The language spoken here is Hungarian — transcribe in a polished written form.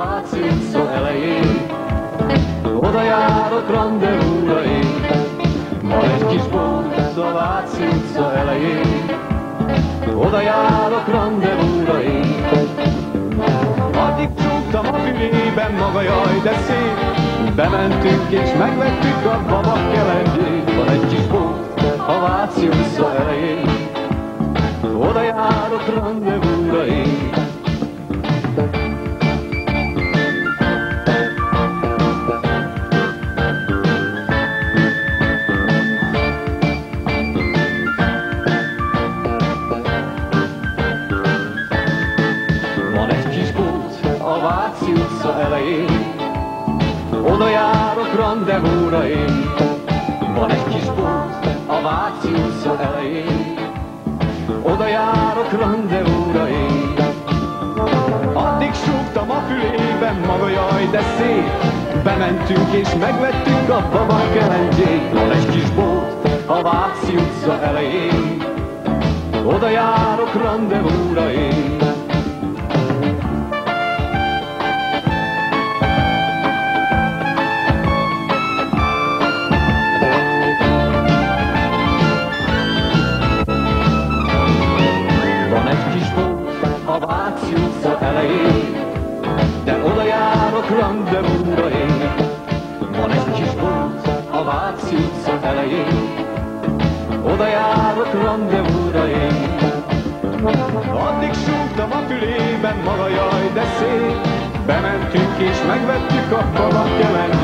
Váci utca elején, oda járok randevúra én. Van egy kis bót a Váci utca elején, oda járok randevúra én. Addig csúgtam a fülében maga, jaj de szép, bementünk és megvettük a babak kelengyét. Van egy kis bót a Váci utca elején, oda járok randevúra én. Váci utca elején, oda járok randevúra én. Van egy kis bót a Váci utca elején, oda járok randevúra én. Addig súgtam a fülében maga, jaj de szép, bementünk és megvettük a babak kelengyét. Van egy kis bót a Váci utca elején, oda járok randevúra én. Váci utca elején, de oda járok randevúra én. Van egy kis bót a Váci utca elején, oda járok randevúra én. Addig súgtam a fülében maga, jaj de szép, bementünk és megvettük a babak kelengyét.